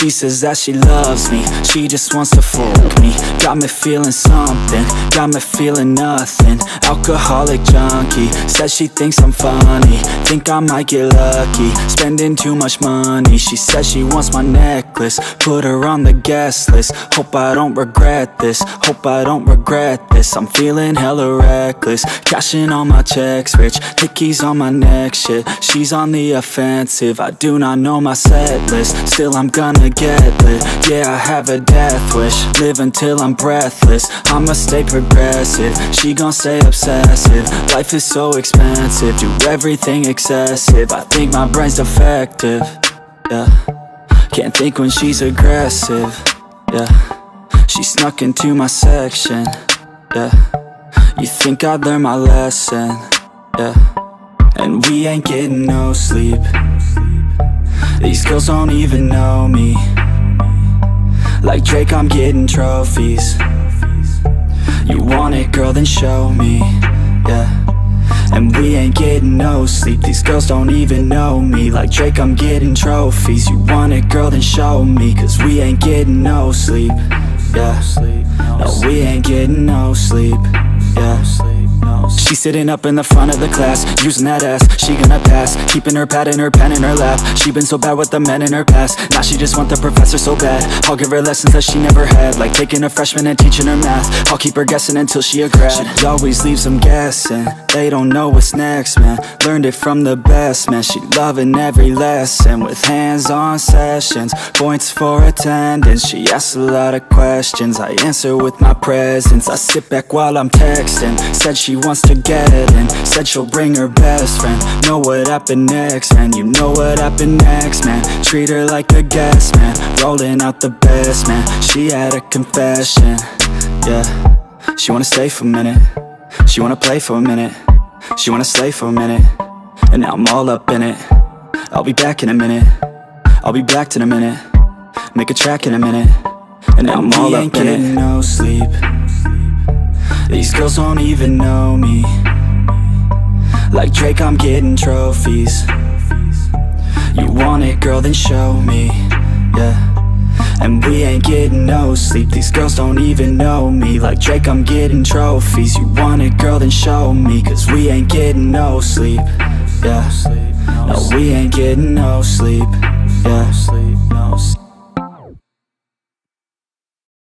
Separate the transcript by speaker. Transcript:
Speaker 1: She says that she loves me, she just wants to fuck me. Got me feeling something, got me feeling nothing. Alcoholic junkie, says she thinks I'm funny. Think I might get lucky, spending too much money. She says she wants my necklace, put her on the guest list. Hope I don't regret this, hope I don't regret this. I'm feeling hella reckless, cashing all my checks rich. Hickeys on my neck, shit, she's on the offensive. I do not know my set list, still I'm gonna get lit. Yeah, I have a death wish, live until I'm breathless. I'ma stay progressive, she gon' stay obsessive. Life is so expensive, do everything excessive. I think my brain's defective, yeah. Can't think when she's aggressive, yeah. She snuck into my section, yeah. You think I'd learn my lesson, yeah. And we ain't getting no sleep. These girls don't even know me. Like Drake, I'm getting trophies. You want it, girl, then show me, yeah. And we ain't getting no sleep. These girls don't even know me. Like Drake, I'm getting trophies. You want it, girl, then show me. Cause we ain't getting no sleep, yeah. No, we ain't getting no sleep, yeah. She's sitting up in the front of the class, using that ass, she gonna pass. Keeping her pad and her pen in her lap. She been so bad with the men in her past. Now she just want the professor so bad. I'll give her lessons that she never had, like taking a freshman and teaching her math. I'll keep her guessing until she a grad. She always leaves them guessing, they don't know what's next, man. Learned it from the best, man. She loving every lesson, with hands-on sessions, points for attendance. She asks a lot of questions, I answer with my presence. I sit back while I'm texting, said she wants to get in, said she'll bring her best friend. Know what happened next, man, you know what happened next, man. Treat her like a guest, man, rolling out the best, man. She had a confession, yeah. She wanna stay for a minute, she wanna play for a minute, she wanna slay for a minute, and now I'm all up in it. I'll be back in a minute, I'll be back in a minute, make a track in a minute, and now I'm all up in it. No sleep, these girls don't even know me. Like Drake, I'm getting trophies. You want it, girl, then show me, yeah. And we ain't getting no sleep. These girls don't even know me. Like Drake, I'm getting trophies. You want it, girl, then show me. Cause we ain't getting no sleep, yeah. No, we ain't getting no sleep, yeah.